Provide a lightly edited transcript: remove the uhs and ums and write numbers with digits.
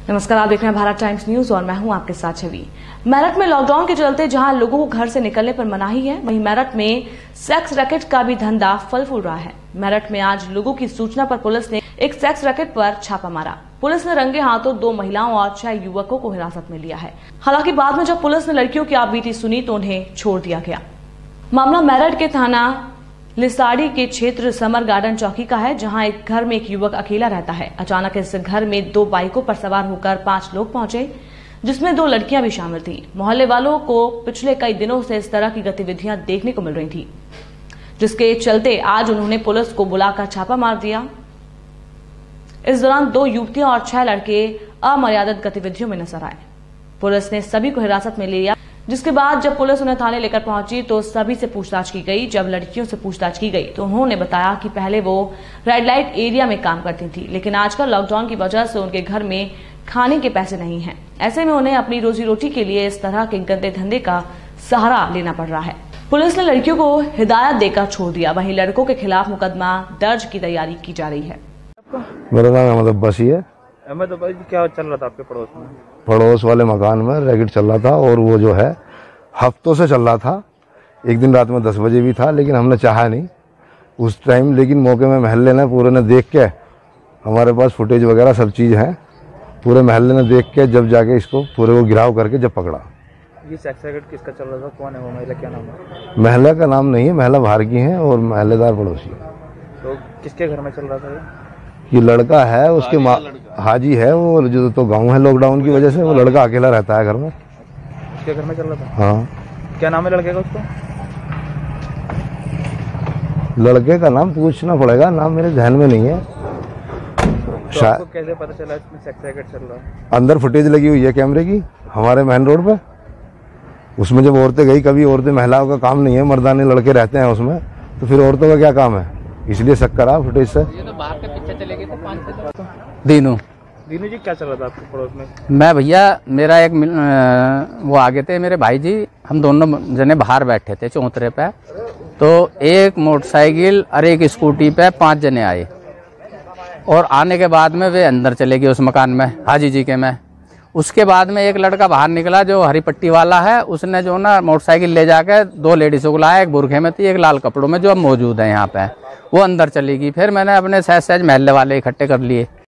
नमस्कार, आप देख रहे हैं भारत टाइम्स न्यूज और मैं हूं आपके साथ छवि। मेरठ में लॉकडाउन के चलते जहां लोगों को घर से निकलने पर मनाही है, वहीं मेरठ में सेक्स रैकेट का भी धंधा फल फूल रहा है। मेरठ में आज लोगों की सूचना पर पुलिस ने एक सेक्स रैकेट पर छापा मारा। पुलिस ने रंगे हाथों 2 महिलाओं और 6 युवकों को हिरासत में लिया है। हालांकि बाद में जब पुलिस ने लड़कियों की आपबीती सुनी तो उन्हें छोड़ दिया गया। मामला मेरठ के थाना लिसाड़ी के क्षेत्र समर गार्डन चौकी का है, जहां एक घर में एक युवक अकेला रहता है। अचानक इस घर में 2 बाइकों पर सवार होकर 5 लोग पहुंचे, जिसमें 2 लड़कियां भी शामिल थी। मोहल्ले वालों को पिछले कई दिनों से इस तरह की गतिविधियां देखने को मिल रही थी, जिसके चलते आज उन्होंने पुलिस को बुलाकर छापा मार दिया। इस दौरान 2 युवतियां और 6 लड़के अमर्यादित गतिविधियों में नजर आए। पुलिस ने सभी को हिरासत में लिया, जिसके बाद जब पुलिस उन्हें थाने लेकर पहुंची तो सभी से पूछताछ की गई। जब लड़कियों से पूछताछ की गई तो उन्होंने बताया कि पहले वो रेड लाइट एरिया में काम करती थी, लेकिन आजकल लॉकडाउन की वजह से उनके घर में खाने के पैसे नहीं हैं। ऐसे में उन्हें अपनी रोजी रोटी के लिए इस तरह के गंदे धंधे का सहारा लेना पड़ रहा है। पुलिस ने लड़कियों को हिदायत देकर छोड़ दिया, वहीं लड़कों के खिलाफ मुकदमा दर्ज की तैयारी की जा रही है। मेरा नाम अहमद अब्बासी है। अहमद अब्बासी, क्या चल रहा था आपके पड़ोस में? पड़ोस वाले मकान में रैकेट चल रहा था और वो जो है हफ्तों से चल रहा था। एक दिन रात में 10 बजे भी था, लेकिन हमने चाहा नहीं उस टाइम। लेकिन मौके में महल्ले ने पूरे ने देख के, हमारे पास फुटेज वगैरह सब चीज़ है, पूरे महल्ले ने देख के जब जाके इसको पूरे को गिराव करके जब पकड़ा। ये सेक्स रैकेट किसका चल रहा था? कौन है वो महिला? क्या नाम है? महिला का नाम नहीं है, महिला बाहर की है और महल्लेदार पड़ोसी। तो किसके घर में चल रहा था ये लड़का है, उसके हाजी है वो, जो तो गाँव है लॉकडाउन की वजह से वो लड़का अकेला रहता है घर में। उसके घर में चल रहा था? हाँ। क्या नाम है लड़के का? उसको लड़के का नाम पूछना पड़ेगा, नाम मेरे ध्यान में नहीं है। तो आपको कैसे पता चला इसमें सेक्स रैकेट चल रहा है? अंदर फुटेज लगी हुई है कैमरे की हमारे मेन रोड पे। उसमें जब औरतें गई, कभी औरतें महिलाओं का काम नहीं है, मर्दानी लड़के रहते हैं उसमें, तो फिर औरतों का क्या काम है, इसलिए शक करा फुटेज से। ये तो बाहर के पीछे चले गए थे 5 दीनू जी, क्या चल रहा था आपके पड़ोस में? मैं भैया, मेरा एक वो आगे थे मेरे भाई जी, हम दोनों जने बाहर बैठे थे चौतरे पे। तो एक मोटरसाइकिल और एक स्कूटी पे 5 जने आए और आने के बाद में वे अंदर चले गए उस मकान में, हाजी जी के में। उसके बाद में एक लड़का बाहर निकला जो हरी पट्टी वाला है, उसने जो ना मोटरसाइकिल ले जाकर 2 लेडीजों को लाया, एक बुरखे में थी एक लाल कपड़ों में, जो अब मौजूद है यहाँ पे। वो अंदर चली गई। फिर मैंने अपने सहज महल्ले वाले इकट्ठे कर लिए।